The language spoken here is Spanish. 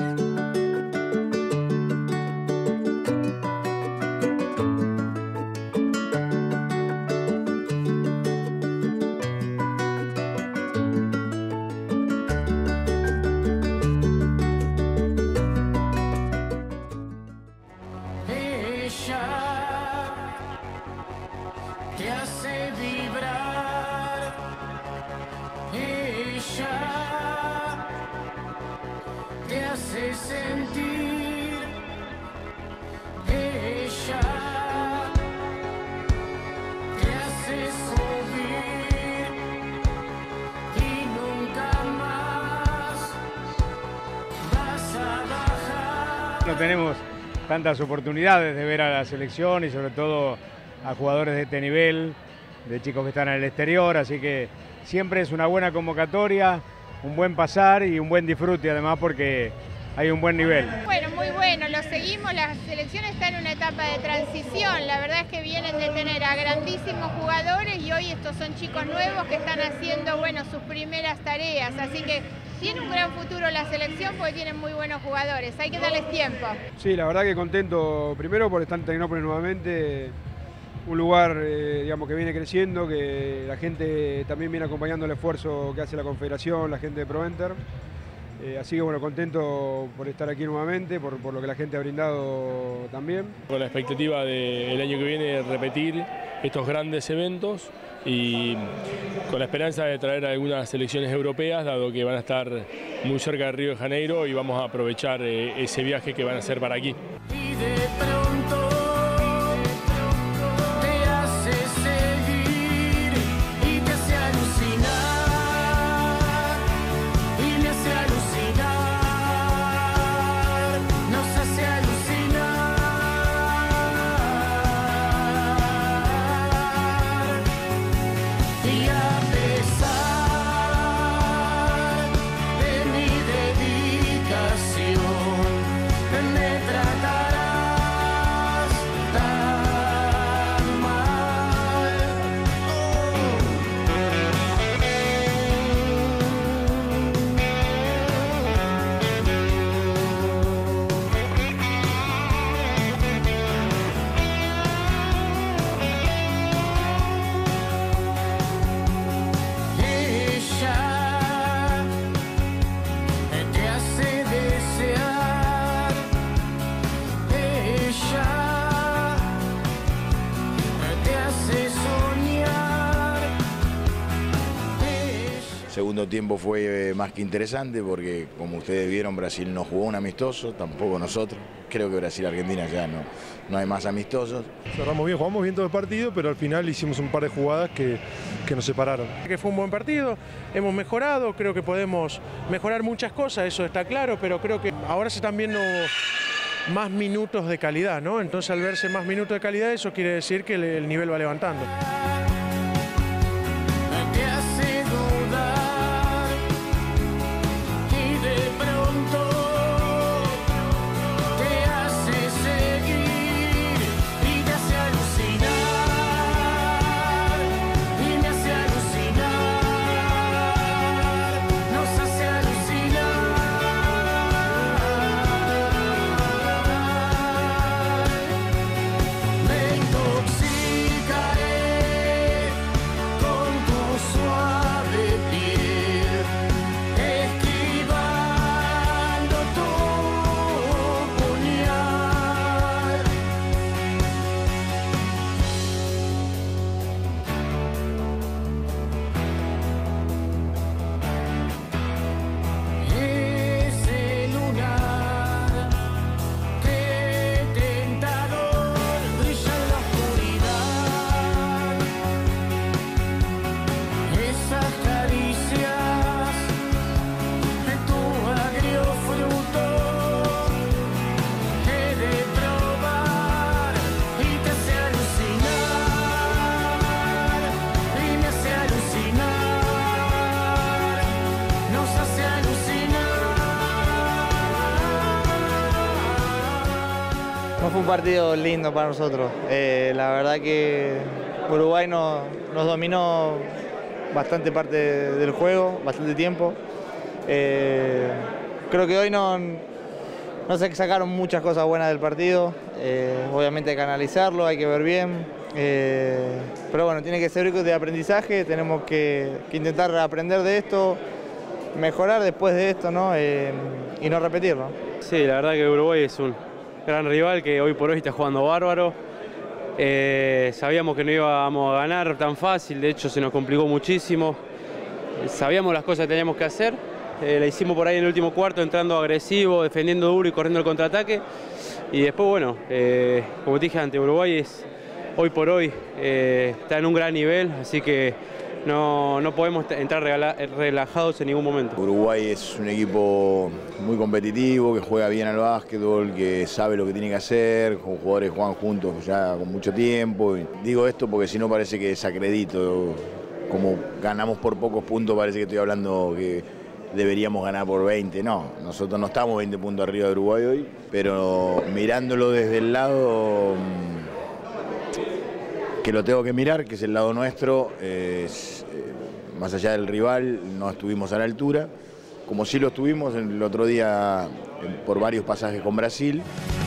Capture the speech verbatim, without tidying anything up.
Te hace vibrar, ella te hace sentir, ella te hace subir y nunca más vas a bajar. No tenemos tantas oportunidades de ver a la selección y sobre todo a jugadores de este nivel, de chicos que están en el exterior, así que siempre es una buena convocatoria, un buen pasar y un buen disfrute además porque hay un buen nivel. Bueno, muy bueno, lo seguimos, la selección está en una etapa de transición, la verdad es que vienen de tener a grandísimos jugadores y hoy estos son chicos nuevos que están haciendo, bueno, sus primeras tareas, así que tiene un gran futuro la selección porque tienen muy buenos jugadores, hay que darles tiempo. Sí, la verdad que contento primero por estar en Tecnópolis nuevamente, un lugar eh, digamos, que viene creciendo, que la gente también viene acompañando el esfuerzo que hace la Confederación, la gente de ProEnter. Eh, así que bueno, contento por estar aquí nuevamente, por, por lo que la gente ha brindado también. Con la expectativa del año que viene repetir estos grandes eventos y con la esperanza de traer algunas selecciones europeas, dado que van a estar muy cerca de Río de Janeiro y vamos a aprovechar eh, ese viaje que van a hacer para aquí. Y de pronto segundo tiempo fue más que interesante porque, como ustedes vieron, Brasil no jugó un amistoso, tampoco nosotros. Creo que Brasil y Argentina ya no, no hay más amistosos. Cerramos bien, jugamos bien todo el partido, pero al final hicimos un par de jugadas que, que nos separaron. Que fue un buen partido, hemos mejorado, creo que podemos mejorar muchas cosas, eso está claro, pero creo que ahora se están viendo más minutos de calidad, ¿no? Entonces al verse más minutos de calidad, eso quiere decir que el nivel va levantando. Fue un partido lindo para nosotros. Eh, la verdad que Uruguay nos, nos dominó bastante parte del juego, bastante tiempo. Eh, creo que hoy no, no se sacaron muchas cosas buenas del partido, eh, obviamente hay que analizarlo, hay que ver bien, eh, pero bueno, tiene que ser de aprendizaje, tenemos que, que intentar aprender de esto, mejorar después de esto, ¿no? Eh, y no repetirlo. Sí, la verdad que Uruguay es un gran rival que hoy por hoy está jugando bárbaro. Eh, sabíamos que no íbamos a ganar tan fácil, de hecho se nos complicó muchísimo. Sabíamos las cosas que teníamos que hacer, eh, la hicimos por ahí en el último cuarto, entrando agresivo, defendiendo duro y corriendo el contraataque. Y después, bueno, eh, como te dije antes, Uruguay es, hoy por hoy eh, está en un gran nivel, así que no, no podemos entrar relajados en ningún momento. Uruguay es un equipo muy competitivo, que juega bien al básquetbol, que sabe lo que tiene que hacer, con jugadores que juegan juntos ya con mucho tiempo. Y digo esto porque si no parece que desacredito. Como ganamos por pocos puntos, parece que estoy hablando que deberíamos ganar por veinte. No, nosotros no estamos veinte puntos arriba de Uruguay hoy, pero mirándolo desde el lado que lo tengo que mirar, que es el lado nuestro, es, eh, más allá del rival, no estuvimos a la altura, como sí lo estuvimos el otro día por varios pasajes con Brasil.